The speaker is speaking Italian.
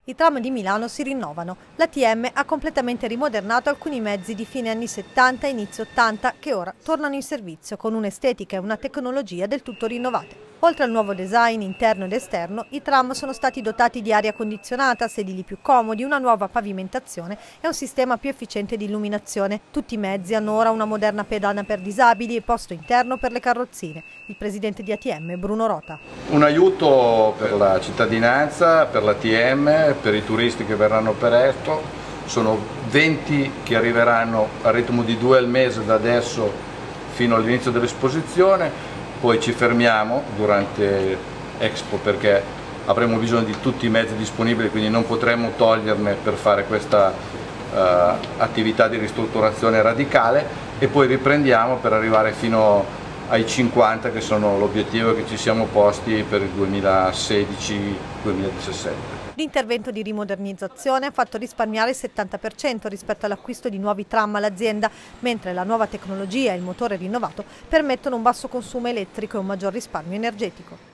I tram di Milano si rinnovano. L'ATM ha completamente rimodernato alcuni mezzi di fine anni 70 e inizio 80 che ora tornano in servizio con un'estetica e una tecnologia del tutto rinnovate. Oltre al nuovo design interno ed esterno, i tram sono stati dotati di aria condizionata, sedili più comodi, una nuova pavimentazione e un sistema più efficiente di illuminazione. Tutti i mezzi hanno ora una moderna pedana per disabili e posto interno per le carrozzine. Il presidente di ATM, Bruno Rota. Un aiuto per la cittadinanza, per l'ATM, per i turisti che verranno per Expo. Sono 20 che arriveranno al ritmo di 2 al mese da adesso fino all'inizio dell'esposizione. Poi ci fermiamo durante Expo perché avremo bisogno di tutti i mezzi disponibili, quindi non potremo toglierne per fare questa attività di ristrutturazione radicale e poi riprendiamo per arrivare fino ai 50 che sono l'obiettivo che ci siamo posti per il 2016-2017. L'intervento di rimodernizzazione ha fatto risparmiare il 70% rispetto all'acquisto di nuovi tram all'azienda, mentre la nuova tecnologia e il motore rinnovato permettono un basso consumo elettrico e un maggior risparmio energetico.